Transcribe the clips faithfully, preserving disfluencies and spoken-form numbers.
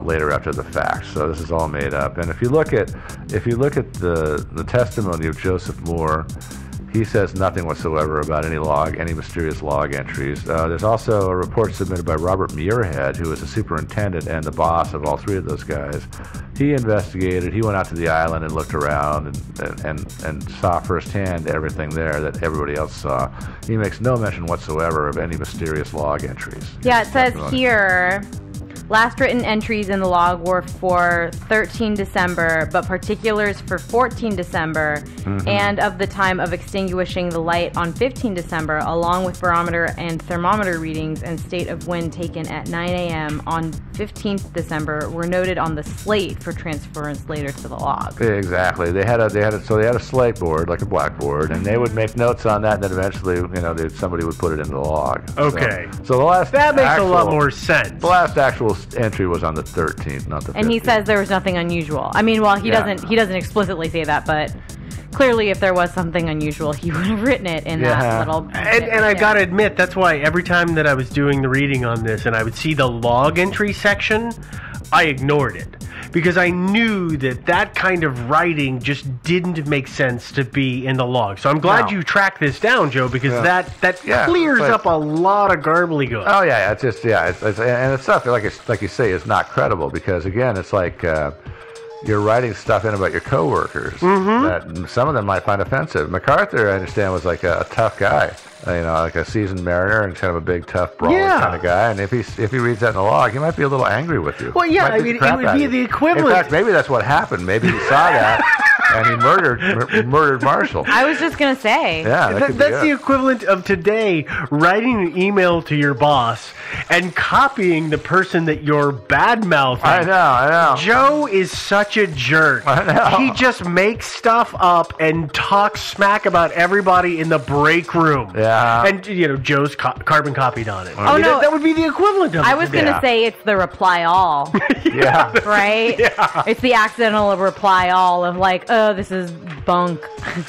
later after the fact. So this is all made up. And if you look at if you look at the the testimony of Joseph Moore, he says nothing whatsoever about any log, any mysterious log entries. Uh, there's also a report submitted by Robert Muirhead, who is the superintendent and the boss of all three of those guys. He investigated. He went out to the island and looked around and, and, and, and saw firsthand everything there that everybody else saw. He makes no mention whatsoever of any mysterious log entries. Yeah, it says here, last written entries in the log were for thirteen December, but particulars for fourteen December, mm-hmm. and of the time of extinguishing the light on fifteen December, along with barometer and thermometer readings and state of wind taken at nine a.m. on fifteenth December, were noted on the slate for transference later to the log. Exactly. They had a they had a, so they had a slate board, like a blackboard, and they would make notes on that, and then eventually, you know, they, somebody would put it in the log. Okay. So, so the last that makes actual, a lot more sense. The last actual entry was on the thirteenth, not the fifteenth. And he says there was nothing unusual. I mean, well, he yeah. doesn't he doesn't explicitly say that, but clearly if there was something unusual, he would have written it in yeah. that little... And, and I got to admit, that's why every time that I was doing the reading on this and I would see the log entry section, I ignored it. Because I knew that that kind of writing just didn't make sense to be in the log. So I'm glad no. you tracked this down, Joe, because yeah. that, that yeah, clears like, up a lot of garbly-gook. Oh, yeah, yeah, it's just, yeah, it's, it's, and it's stuff, like, it's, like you say, it's not credible, because, again, it's like... Uh, you're writing stuff in about your coworkers mm-hmm. that some of them might find offensive. MacArthur, I understand, was like a, a tough guy, you know, like a seasoned mariner and kind of a big, tough, brawler yeah. kind of guy. And if he if he reads that in the log, he might be a little angry with you. Well, yeah, I mean, it would be the equivalent. In fact, maybe that's what happened. Maybe he saw that. And he murdered mur- murdered Marshall. I was just going to say. Yeah, that that, that's the equivalent of today writing an email to your boss and copying the person that you're bad-mouthing. I know, I know. Joe is such a jerk. I know. He just makes stuff up and talks smack about everybody in the break room. Yeah. And, you know, Joe's co- carbon copied on it. Oh, I mean, no. That, that would be the equivalent of it. I was going to yeah. say it's the reply all. yeah. Right? Yeah. It's the accidental reply all of like, oh, this is bunk.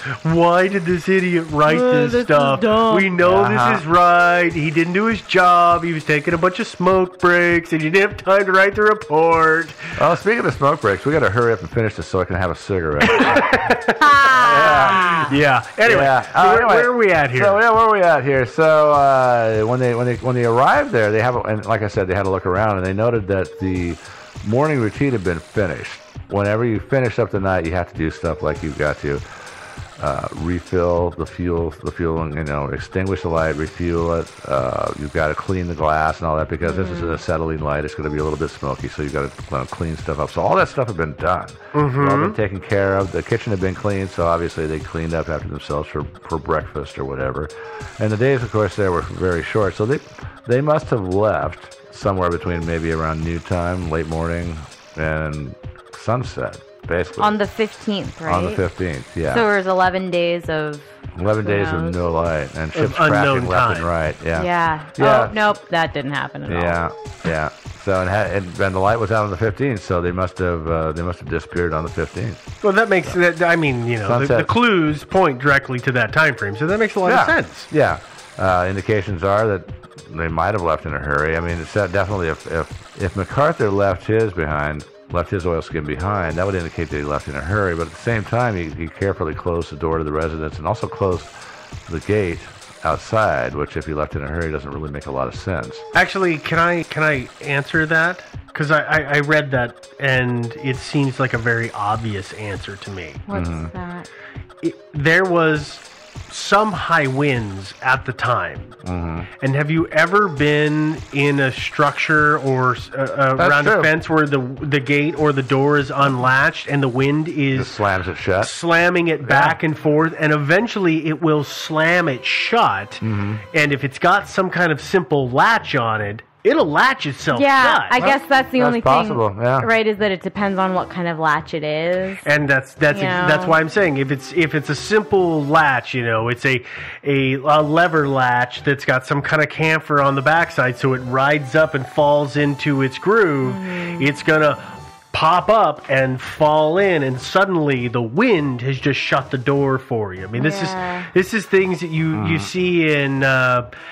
Why did this idiot write oh, this, this stuff? We know uh-huh. this is right. He didn't do his job. He was taking a bunch of smoke breaks, and he didn't have time to write the report. Oh, speaking of smoke breaks, we got to hurry up and finish this so I can have a cigarette. yeah. yeah. Anyway, yeah. So uh, where, anyway, where are we at here? So yeah, where are we at here? So uh, when they when they when they arrived there, they have a, and like I said, they had to look around, and they noted that the morning routine had been finished. Whenever you finish up the night, you have to do stuff like you've got to uh, refill the fuel, the fuel, and you know, extinguish the light, refuel it. Uh, you've got to clean the glass and all that because mm-hmm. this is an acetylene light. It's going to be a little bit smoky, so you've got to you know, clean stuff up. So all that stuff had been done. Mm-hmm. It's all been taken care of. The kitchen had been cleaned, so obviously they cleaned up after themselves for, for breakfast or whatever. And the days, of course, there were very short, so they they must have left somewhere between maybe around noon time, late morning, and sunset, basically. On the fifteenth, right? On the fifteenth, yeah. So it was eleven days of... eleven days of no light, and ships crashing left time. and right, yeah. Yeah. yeah. Oh, nope, that didn't happen at yeah. all. Yeah, yeah. So, and, had, and, and the light was out on the fifteenth, so they must have uh, they must have disappeared on the fifteenth. Well, that makes, so. that, I mean, you know, the, the clues point directly to that time frame, so that makes a lot yeah. of sense. Yeah. Uh, indications are that they might have left in a hurry. I mean, it's definitely if, if, if MacArthur left his behind... left his oilskin behind, that would indicate that he left in a hurry. But at the same time, he, he carefully closed the door to the residence and also closed the gate outside, which if he left in a hurry doesn't really make a lot of sense. Actually, can I can I answer that? Because I, I, I read that and it seems like a very obvious answer to me. What's mm-hmm. that? It, there was some high winds at the time. Mm-hmm. And have you ever been in a structure or uh, uh, around true. a fence where the the gate or the door is unlatched and the wind is Just slams it shut, slamming it back yeah. and forth, and eventually it will slam it shut. Mm-hmm. And if it's got some kind of simple latch on it, it'll latch itself yeah, shut. I guess that's the that's only possible, thing, yeah. right? Is that it depends on what kind of latch it is, and that's that's you know? that's why I'm saying if it's if it's a simple latch, you know, it's a, a a lever latch that's got some kind of camphor on the backside, so it rides up and falls into its groove. Mm-hmm. It's gonna pop up and fall in, and suddenly the wind has just shut the door for you. I mean, this yeah. is this is things that you mm. you see in. Uh,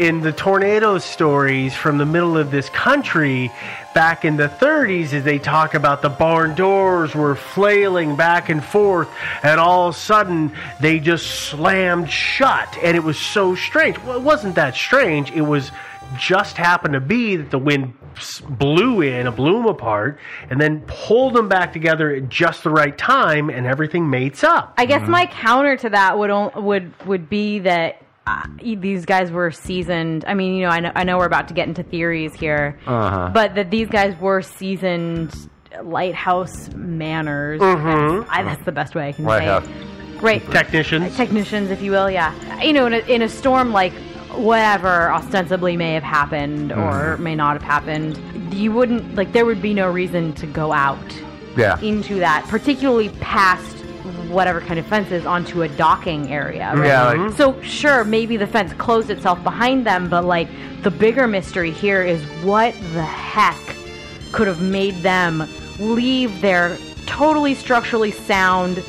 in the tornado stories from the middle of this country back in the thirties, as they talk about the barn doors were flailing back and forth, and all of a sudden they just slammed shut, and it was so strange. Well, it wasn't that strange. It was just happened to be that the wind blew in, blew them apart, and then pulled them back together at just the right time, and everything mates up. I guess my counter to that would on- would would be that uh, these guys were seasoned. I mean, you know, I know I know we're about to get into theories here, Uh-huh. but that these guys were seasoned lighthouse manners. Mhm. I, that's the best way I can Lighthouse. say it. Right. Technicians. Technicians, if you will, yeah. You know, in a, in a storm like whatever ostensibly may have happened or may not have happened, you wouldn't, like, there would be no reason to go out Yeah. into that, particularly past whatever kind of fence is onto a docking area. Right? Yeah, like, So, sure, maybe the fence closed itself behind them, but, like, the bigger mystery here is what the heck could have made them leave their totally structurally sound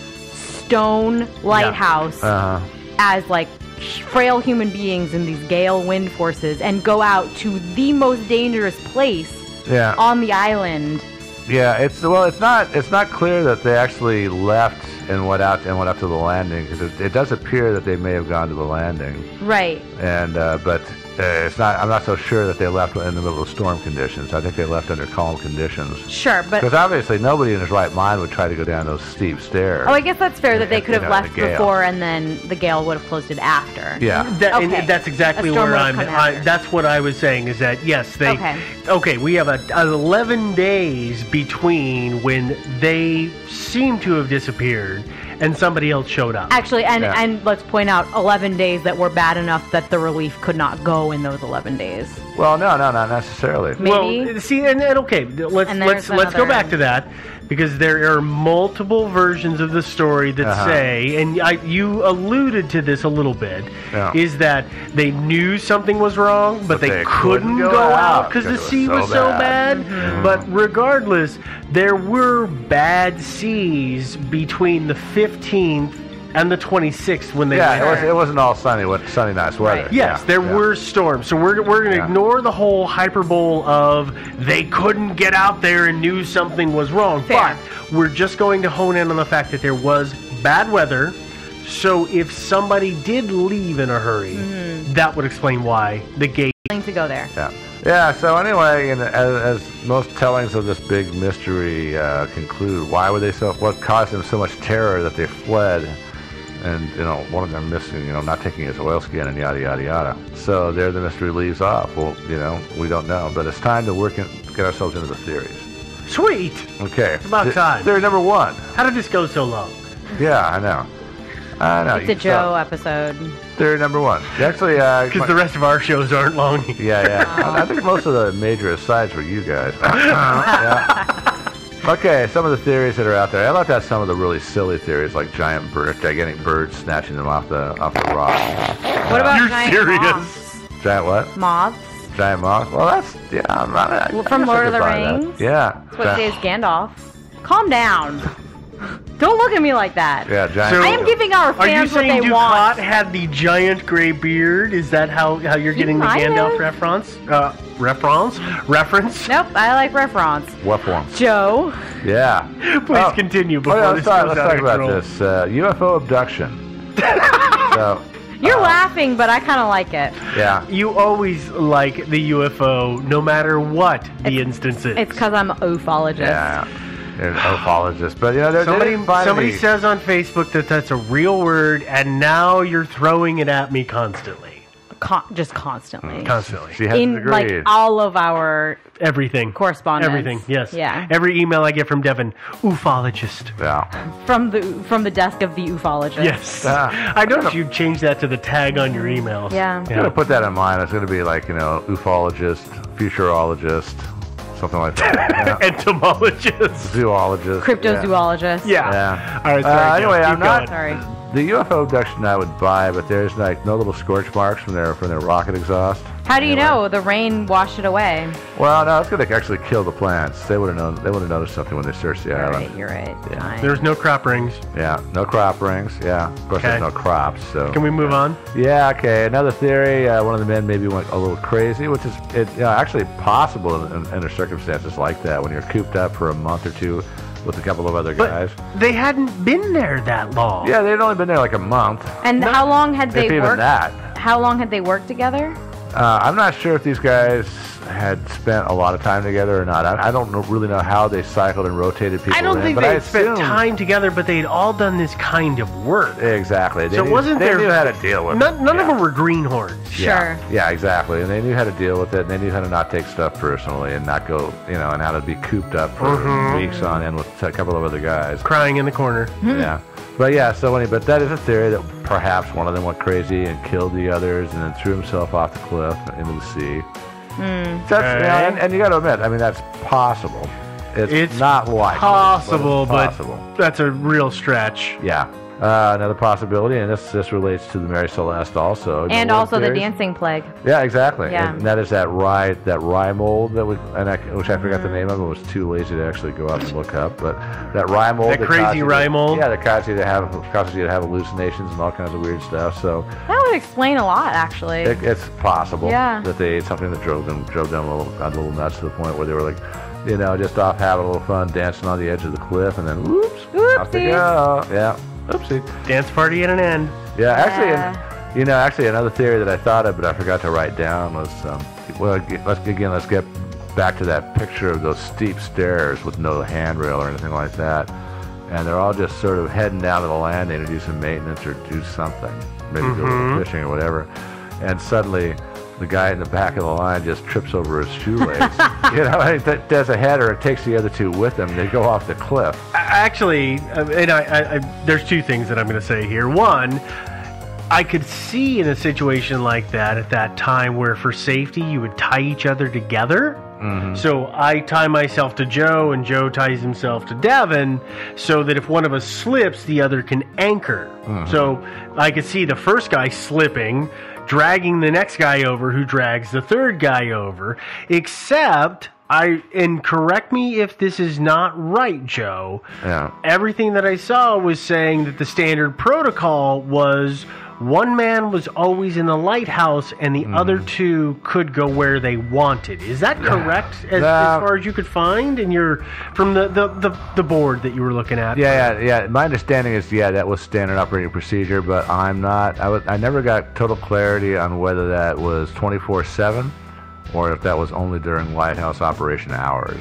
stone lighthouse uh-huh. as, like, frail human beings in these gale wind forces and go out to the most dangerous place Yeah. on the island. Yeah, it's well, it's not it's not clear that they actually left and went out and went up to the landing, because it, it does appear that they may have gone to the landing, Right. and uh, but uh, it's not. I'm not so sure that they left in the middle of storm conditions. I think they left under calm conditions, Sure, but because obviously nobody in his right mind would try to go down those steep stairs. oh, I guess that's fair that they And- could have and, uh, left the gale. before and then the gale would have closed it after. Yeah. That, Okay. and that's exactly A storm where would I'm. have come I, after. that's what I was saying. Is that yes, they. Okay. Okay, we have a, a eleven days between when they seem to have disappeared and somebody else showed up. Actually, and, Yeah. and let's point out eleven days that were bad enough that the relief could not go in those eleven days. Well, no, no, not necessarily. Maybe. Well, see, and, and okay, let's And let's there's let's go another- back to that, because there are multiple versions of the story that Uh-huh. say, and I, you alluded to this a little bit, Yeah. is that they knew something was wrong, but, But they, they couldn't couldn't go, go out out because the 'cause it was sea so was so bad. bad. But regardless, there were bad seas between the fifteenth and the twenty-sixth when they Yeah, went it, was, out. it wasn't all sunny, what- sunny, nice weather. Right. Yes, Yeah, there yeah. were storms. So we're, we're going to Yeah. ignore the whole hyperbole of they couldn't get out there and knew something was wrong. Fair. But we're just going to hone in on the fact that there was bad weather. So if somebody did leave in a hurry, Mm-hmm. that would explain why the gate. To go there. Yeah. Yeah. So anyway, and as, as most tellings of this big mystery uh, conclude, why were they so? What caused them so much terror that they fled? And you know, one of them missing, you know, not taking his oilskin and yada yada yada. So there, the mystery leaves off. Well, you know, we don't know, but it's time to work in, get ourselves into the theories. Sweet! Okay. It's about Th- time. Theory number one. How did this go so long? Yeah, I know. I know. It's a you Joe stop. episode. Theory number one. Actually, uh, Because my- the rest of our shows aren't long. Yeah, yeah. I I think most of the major asides were you guys. Yeah. Okay, some of the theories that are out there. I left out some of the really silly theories, like giant bird, gigantic birds snatching them off the off the rock. What about You're giant serious? moths? Giant what? Moths? Giant moth? Well, that's yeah. I'm not, I, Well, I from guess I Lord could of the buy that. Rings? Yeah. That's what Giant- says Gandalf. Calm down. Don't look at me like that. Yeah, giant. So- I am giving our Are you fans what saying they Ducat want. had the giant gray beard? Is that how, how you're getting the might Gandalf have. reference? Uh, reference? Reference? Nope, I like reference. What form? Joe. Yeah. Please Oh, continue Oh, before yeah, this let's talk, goes let's out talk of about control. this uh, U F O abduction. So, You're uh, laughing, but I kind of like it. yeah. You always like the U F O, no matter what the instance is. It's because I'm an ufologist. Yeah. You're an ufologist, but you know, there, Somebody, they didn't find somebody any- says on Facebook that that's a real word, and now you're throwing it at me constantly. Con- just constantly. Constantly. She hasn't In like agreed. all of our Everything. correspondence. Everything, yes. Yeah. Every email I get from Devin, ufologist. yeah. from the from the desk of the ufologist. Yes. Yeah. I noticed you changed that to the tag on your emails. Yeah. I'm gonna put that in mind. It's gonna be like, you know, ufologist, futurologist, something like that. Yeah. Entomologist. Zoologist. Cryptozoologist. Yeah. Yeah. All right, Uh, sorry, Joe. anyway, Keep I'm not- going. Sorry. The U F O abduction I would buy, but there's like no little scorch marks from their from their rocket exhaust. How do you Anyway. know? The rain washed it away. Well, no, it's going to actually kill the plants. They would have known. They would have noticed something when they searched the You're island. right. You're right. Yeah. Fine. There's no crop rings. Yeah, no crop rings. Yeah, of course Okay. there's no crops. So Can we move on? Yeah, okay. Another theory, uh, one of the men maybe went a little crazy, which is it, you know, actually possible in, in, under circumstances like that when you're cooped up for a month or two with a couple of other But guys. they hadn't been there that long. Yeah, they'd only been there like a month, And No- how long had if they even worked? that. How long had they worked together? Uh, I'm not sure if these guys had spent a lot of time together or not. I, I don't know, really know how they cycled and rotated people I don't in, think but they I had spent assume- time together, but they'd all done this kind of work. Exactly. They So knew, it wasn't they there- knew how to deal with None, it. none Yeah. of them were greenhorns. Yeah, Sure. yeah, exactly. And they knew how to deal with it, and they knew how to not take stuff personally and not go, you know, and how to be cooped up for Mhm. weeks on end with a couple of other guys. Crying in the corner. Yeah. But yeah, so anyway, but that is a theory that perhaps one of them went crazy and killed the others and then threw himself off the cliff into the sea. That's, you know, Okay. and, and you got to admit, I mean, that's possible. It's, It's not likely. Possible, but, but it's possible. that's a real stretch. Yeah. Uh, another possibility, and this this relates to the Mary Celeste also. And You know, also the theories? dancing plague. Yeah, exactly. Yeah. And that is that rye that rye mold that we, and I, which I forgot the name of. It was too lazy to actually go out and look up. But that rye mold, That causes crazy you to- rye mold? yeah, that causes you to have causes you to have hallucinations and all kinds of weird stuff. So That would explain a lot, actually. it, it's possible Yeah. that they ate something that drove them drove them a little, a little nuts to the point where they were like, you know, just off having a little fun, dancing on the edge of the cliff, and then whoops, off they Oopsies. go. Yeah, oopsie. Dance party at an end. Yeah, actually, Yeah. and, you know, actually, another theory that I thought of, but I forgot to write down was, um, well, g- let's again, let's get back to that picture of those steep stairs with no handrail or anything like that, and they're all just sort of heading down to the landing to do some maintenance or do something, maybe go Mhm. fishing or whatever, and suddenly the guy in the back of the line just trips over his shoelace. You know, and it does a header and takes the other two with him. They go off the cliff. A- Actually, uh, and I, I, I, there's two things that I'm going to say here. One, I could see in a situation like that at that time where for safety you would tie each other together. Mm-hmm. So I tie myself to Joe and Joe ties himself to Devin so that if one of us slips, the other can anchor. Mm-hmm. So I could see the first guy slipping, dragging the next guy over who drags the third guy over, except I, and correct me if this is not right, Joe. Yeah. Everything that I saw was saying that the standard protocol was one man was always in the lighthouse and the other two could go where they wanted. Is that correct as, That- as far as you could find in your from the, the, the, the board that you were looking at? Yeah, yeah, yeah. My understanding is, yeah, that was standard operating procedure, but I'm not. I was. I never got total clarity on whether that was twenty-four seven or if that was only during lighthouse operation hours.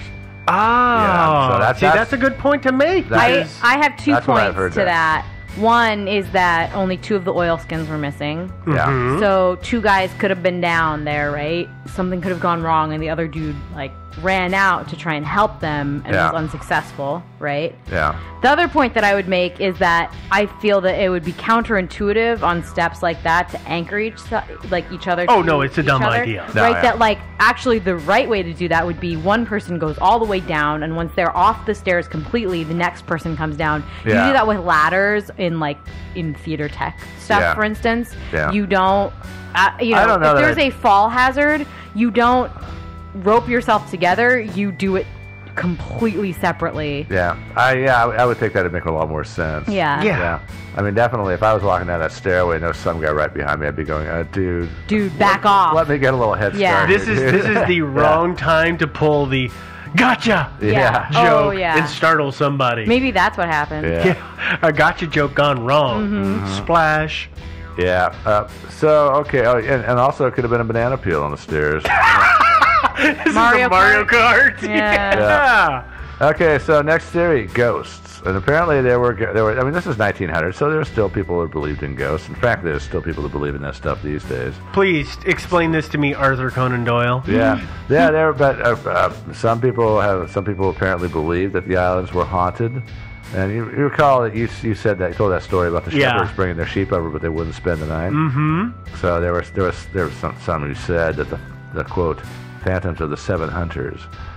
Ah, Yeah, so that's- see, that's- that's a good point to make. That I, because- I have two That's what I've points heard to that. that. One is that only two of the oilskins were missing. Yeah. Mhm. So two guys could have been down there, right? Something could have gone wrong, and the other dude like ran out to try and help them and Yeah. was unsuccessful, right? Yeah. The other point that I would make is that I feel that it would be counterintuitive on steps like that to anchor each so- like each other. Oh, to no, it's a each dumb other, idea. No, right? yeah. That like actually the right way to do that would be one person goes all the way down, and once they're off the stairs completely, the next person comes down. You Yeah. do that with ladders in like in theater tech stuff, Yeah. for instance. Yeah. You don't. Uh, you know, I don't know if that there's I- a fall hazard, you don't rope yourself together. You do it completely separately. Yeah. I yeah. I, I would think that'd make a lot more sense. Yeah. Yeah. Yeah. I mean, definitely, if I was walking down that stairway and there was some guy right behind me, I'd be going, uh, dude, Dude, back let, off. let me get a little head Yeah. start. This here, is dude." this is the Yeah. wrong time to pull the gotcha Yeah. Yeah. joke Oh, yeah. and startle somebody. Maybe that's what happened. Yeah. Yeah, a gotcha joke gone wrong. Mm-hmm. Splash. Yeah. Uh, so okay. Oh, and, and also it could have been a banana peel on the stairs. This Mario is a Mario Kart. Yeah. Yeah. Okay, so next theory, ghosts. And apparently there were there were I mean this is nineteen hundred, so there are still people who believed in ghosts. In fact, there's still people who believe in that stuff these days. Please explain this to me, Arthur Conan Doyle. Yeah, yeah, there. But uh, uh, some people have some people apparently believe that the islands were haunted. And you, you recall that you you said that you told that story about the Yeah. shepherds bringing their sheep over, but they wouldn't spend the night. Mm-hmm. So there was there was there was some some who said that the the quote phantoms of the seven hunters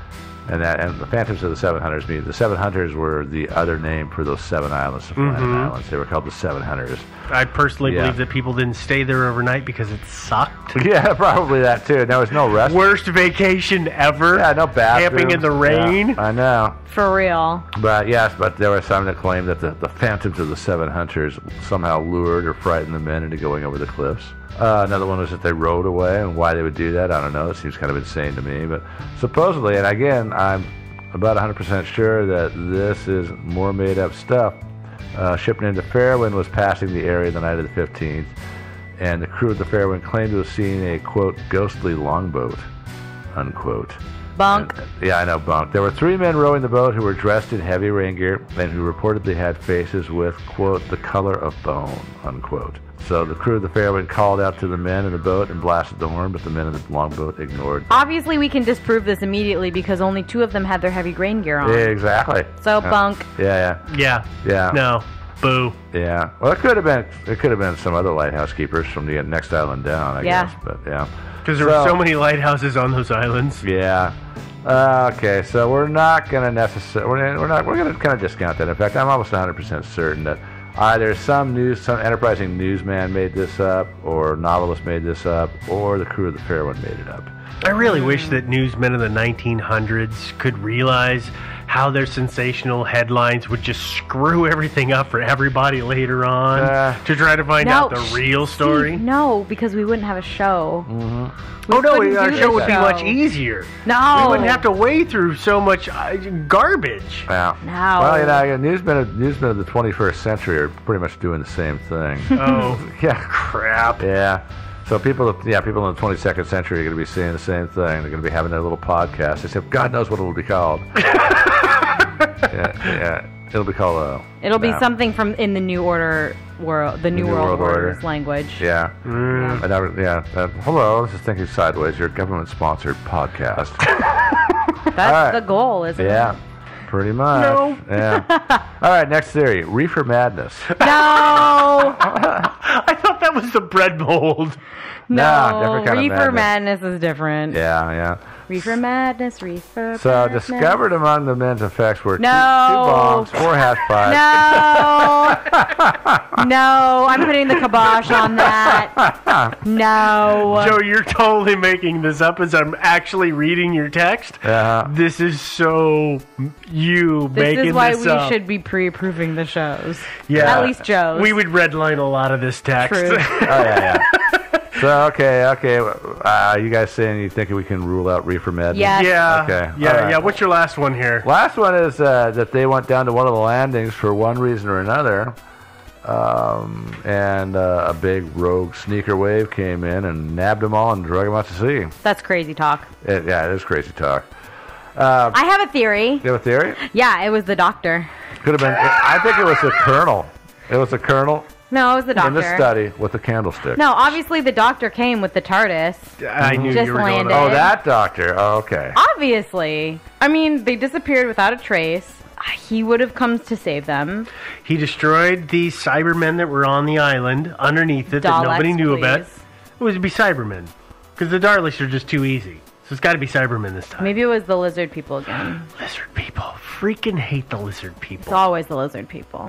And that, and the Phantoms of the Seven Hunters mean the Seven Hunters were the other name for those seven islands, the Flannan Mhm. Islands. They were called the Seven Hunters. I personally Yeah. believe that people didn't stay there overnight because it sucked. Yeah, probably that too. There was no rest. Worst vacation ever. Yeah, no bathrooms. Camping in the rain. Yeah, I know. For real. But yes, but there were some that claimed that the, the Phantoms of the Seven Hunters somehow lured or frightened the men into going over the cliffs. Uh, another one was that they rode away, and why they would do that, I don't know. It seems kind of insane to me. But supposedly, and again, I'm about one hundred percent sure that this is more made-up stuff. Uh, ship named the Fairwind was passing the area the night of the fifteenth, and the crew of the Fairwind claimed to have seen a, quote, ghostly longboat, unquote. Bunk. And- yeah, I know, bunk. There were three men rowing the boat who were dressed in heavy rain gear and who reportedly had faces with, quote, the color of bone, unquote. So the crew of the Fairwind called out to the men in the boat and blasted the horn, but the men in the longboat ignored. Obviously, we can disprove this immediately because only two of them had their heavy grain gear on. Yeah, exactly. So, Yeah. bunk. Yeah, Yeah. yeah, yeah. No. Boo. Yeah. Well, it could have been. It could have been some other lighthouse keepers from the next island down, I Yeah. guess. But yeah. Because there were so many lighthouses on those islands. Yeah. Uh, okay, so we're not going to necessarily, we're, we're not, we're going to kind of discount that. In fact, I'm almost one hundred percent certain that either some news, some enterprising newsman made this up, or novelist made this up, or the crew of the Fairwind made it up. I really wish that newsmen in the nineteen hundreds could realize how their sensational headlines would just screw everything up for everybody later on Uh, to try to find No, out the real story. Steve, no, because we wouldn't have a show. Mm-hmm. Oh no, couldn't our do show the would be show. much easier. No. We wouldn't have to wade through so much uh, garbage. Yeah. No. Well, you know, newsmen of, newsmen of the twenty-first century are pretty much doing the same thing. Oh, Yeah. crap. Yeah. So people, yeah, people in the twenty-second century are going to be saying the same thing. They're going to be having their little podcast, except God knows what it'll be called. yeah, yeah, it'll be called. Uh, It'll be no. something from in the New Order world, the New, New World, World Order. Order's language. Yeah. Mm. I never, yeah. Uh, hello, this is Thinking Sideways, your government-sponsored podcast. That's All right. the goal, isn't yeah, it? pretty much. No. Yeah. All right, next theory: reefer madness. No, I thought that was the bread mold. Nah, no. different kind of Reefer madness. madness is different. Yeah, yeah. Reefer madness, reefer. So madness. discovered among the men's effects were two, two No. bongs, four hash pipes. No, no. I'm putting the kibosh on that. No. Joe, you're totally making this up as I'm actually reading your text. Uh-huh. This is so you This making is why this we up. should be pre-approving the shows. Yeah. At least Joe's. We would redline a lot of this text. True. Oh, yeah, yeah. So, okay, okay. Uh, you guys saying you think we can rule out reefer madness? Yes. Yeah. Okay, Yeah, all right. yeah. What's your last one here? Last one is uh, that they went down to one of the landings for one reason or another, um, and uh, a big rogue sneaker wave came in and nabbed them all and drug them out to sea. That's crazy talk. It, yeah, it is crazy talk. Uh, I have a theory. you have a theory? Yeah, it was the doctor. Could have been. I think it was the colonel. It was the colonel No, it was the doctor. in the study with the candlestick. No, obviously the doctor came with the TARDIS. I knew Just you were going landed. Oh, on. that doctor. Oh, okay. Obviously. I mean, they disappeared without a trace. He would have come to save them. He destroyed the Cybermen that were on the island underneath it that Daleks, nobody knew about. please. It was to be Cybermen. Because the Daleks are just too easy. So it's got to be Cybermen this time. Maybe it was the lizard people again. Lizard people. Freaking hate the lizard It's people. always the lizard people.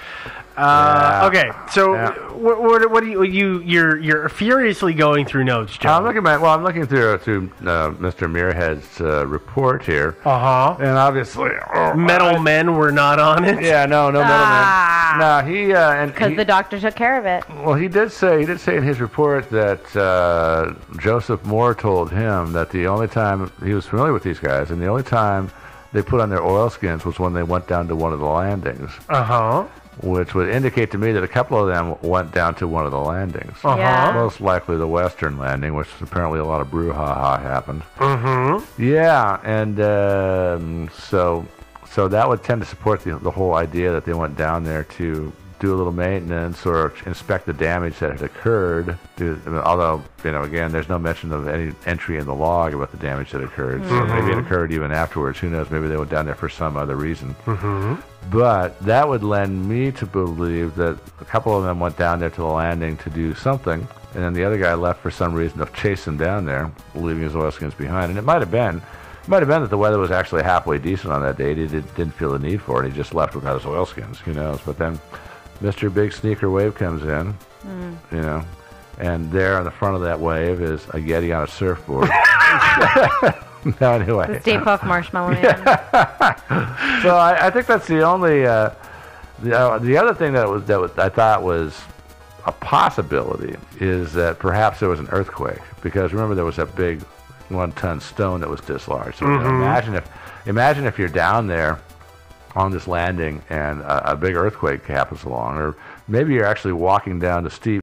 Uh, Yeah. okay, so Yeah. what, what, what do you, you you're you're furiously going through notes, Joe? I'm looking at. Well, I'm looking through through uh, Mister Muirhead's uh, report here, Uh huh. and obviously, oh, Metal I- men were not on it. Yeah, no, no Ah. middleman. No, he uh, and Because he- the doctor took care of it. well, he did say he did say in his report that uh, Joseph Moore told him that the only time he was familiar with these guys, and the only time they put on their oilskins was when they went down to one of the landings, Uh huh. which would indicate to me that a couple of them went down to one of the landings. Uh huh. Yeah. Most likely the western landing, which apparently a lot of brouhaha happened. Mm-hmm. Yeah, and um, so so that would tend to support the the whole idea that they went down there to do a little maintenance or inspect the damage that had occurred. Do, I mean, although, you know, again, there's no mention of any entry in the log about the damage that occurred. So maybe it occurred even afterwards. Who knows? Maybe they went down there for some other reason. Mm-hmm. But that would lend me to believe that a couple of them went down there to the landing to do something, and then the other guy left for some reason to chase them down there, leaving his oilskins behind. And it might have been Might have been that the weather was actually halfway decent on that day. He did, didn't feel the need for it. He just left without his oilskins. Who knows? But then Mister Big Sneaker Wave comes in, mm. you know, and there on the front of that wave is a Yeti on a surfboard. No, anyway. The Stay Puft Marshmallow Man. So I, I think that's the only. Uh, the, uh, the other thing that was that was, I thought was a possibility is that perhaps there was an earthquake, because remember there was that big one-ton stone that was dislodged. So mm-hmm. imagine if imagine if you're down there on this landing and a, a big earthquake happens along, or maybe you're actually walking down the steep